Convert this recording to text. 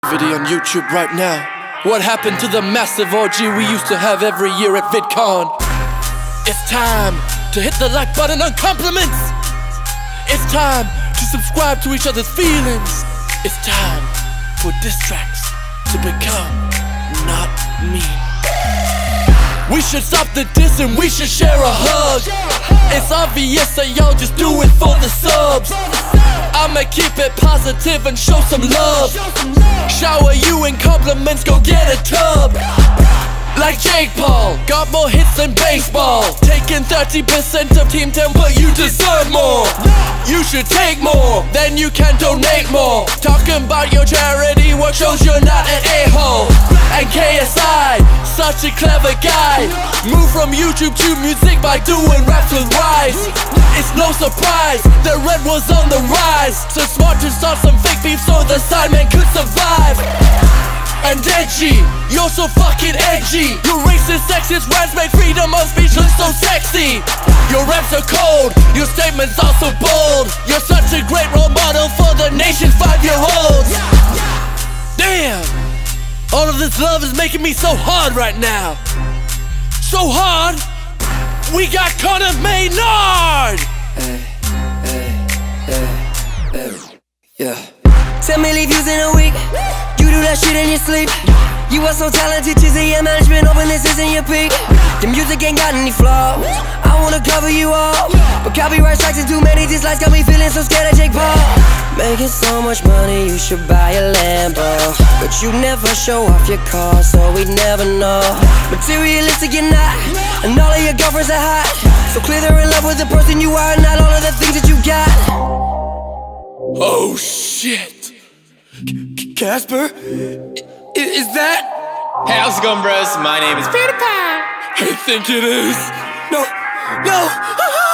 Video on YouTube right now. What happened to the massive orgy we used to have every year at VidCon? It's time to hit the like button on compliments. It's time to subscribe to each other's feelings. It's time for diss tracks to become not me. We should stop the diss and we should share a hug. It's obvious that y'all just do it for the subs. I'ma keep it positive and show some love. Shower you in compliments, go get a tub. Like Jake Paul, got more hits than baseball. Taking 30% of Team 10, but you deserve more. You should take more, then you can donate more. Talking about your charity work shows you're not an a-hole. And KSI, such a clever guy, moved from YouTube to music by doing raps with Rise. It's no surprise that Red was on the rise, so smart to start some fake beef so the sidemen could survive. And edgy, you're so fucking edgy. Your racist, sexist rants make freedom of speech look so sexy. Your raps are cold, your statements are so bold. You're such a great role model for the nation's 5-year-olds. Damn, all of this love is making me so hard right now. So hard, we got Connor Maynard. Yeah. 10 million views in a week. You do that shit in your sleep. You are so talented, Chizzy and management, hoping this isn't your peak. The music ain't got any flaws, I wanna cover you all, but copyright strikes and too many dislikes got me feeling so scared of Jake Paul. Making so much money, you should buy a Lambo, but you never show off your car, so we'd never know. Materialistic you're not, and all of your girlfriends are hot, so clear they're in love with the person you are, not all of the things that you got. Oh shit! Casper? Is that? Hey, how's it going, bros? My name is PewDiePie. I think it is. No!